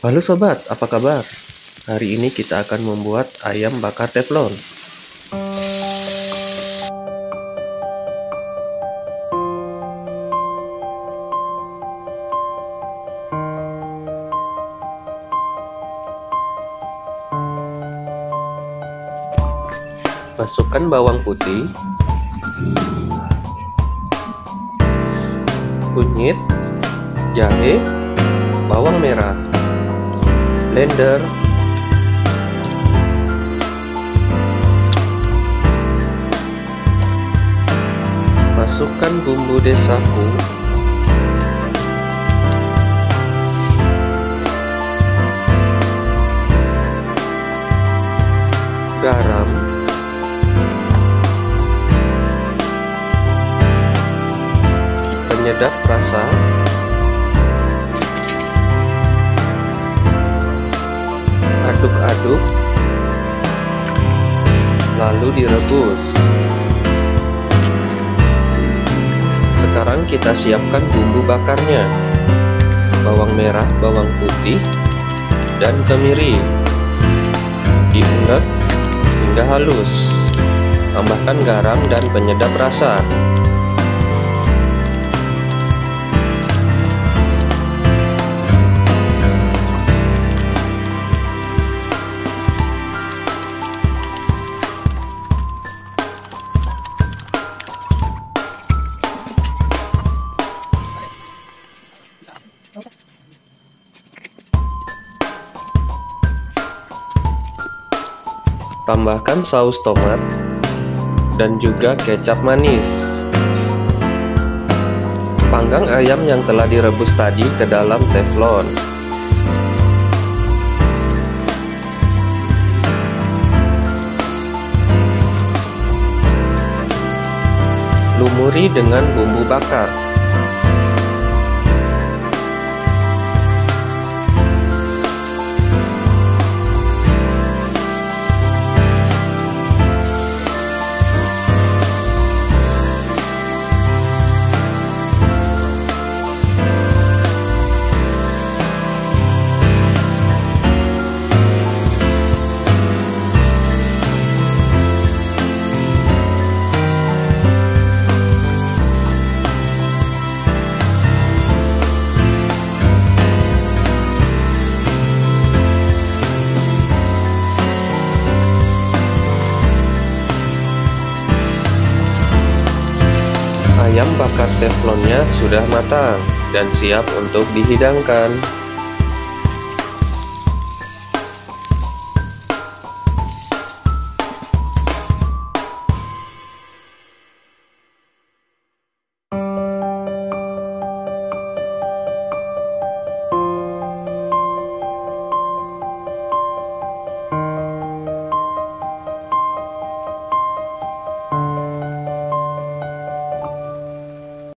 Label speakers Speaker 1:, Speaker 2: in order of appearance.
Speaker 1: Halo sobat, apa kabar? Hari ini kita akan membuat ayam bakar teflon. Masukkan bawang putih, kunyit, jahe, bawang merah, blender, masukkan bumbu desaku, garam, penyedap rasa, aduk-aduk, lalu direbus. Sekarang kita siapkan bumbu bakarnya: bawang merah, bawang putih, dan kemiri. Diulek hingga halus. Tambahkan garam dan penyedap rasa. Tambahkan saus tomat dan juga kecap manis. Panggang ayam yang telah direbus tadi ke dalam teflon. Lumuri dengan bumbu bakar. Ayam bakar teflonnya sudah matang dan siap untuk dihidangkan.